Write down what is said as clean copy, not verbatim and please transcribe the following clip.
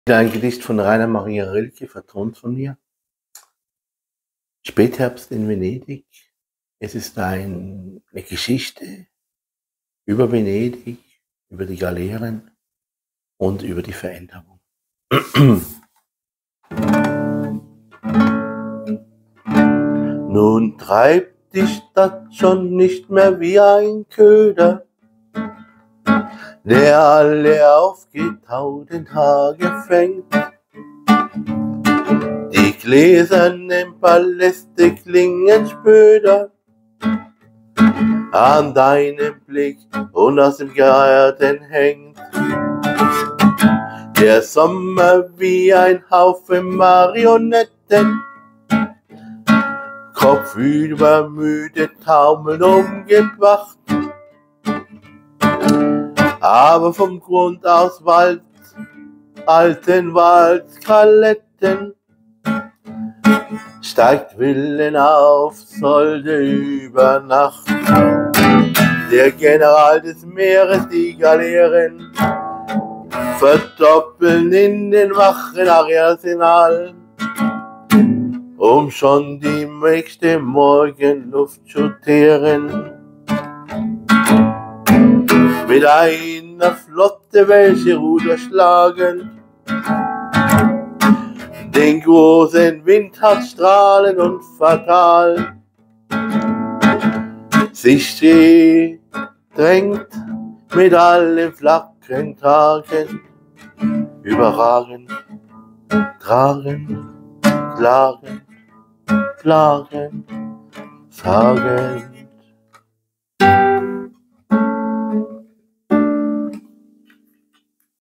Ein Gedicht von Rainer Maria Rilke, vertont von mir. Spätherbst in Venedig. Es ist eine Geschichte über Venedig, über die Galeeren und über die Veränderung. Nun treibt die Stadt schon nicht mehr wie ein Köder, der alle aufgetauten Tage fängt. Die gläsernen Paläste klingen spöder an deinem Blick und aus dem Garten hängt der Sommer wie ein Haufen Marionetten, kopfüber müde taumeln umgebracht, aber vom Grund aus alten Waldskaletten steigt Willen auf, sollte über Nacht der General des Meeres die Galeeren verdoppeln in den wachen Arsenal, um schon die nächste Morgenluft zu teeren. Mit einer Flotte, welche Ruder schlagen, den großen Wind hat strahlend und fatal sich drängt mit allen flachen Tagen, überragend, tragend, klagend, klagend, sagen.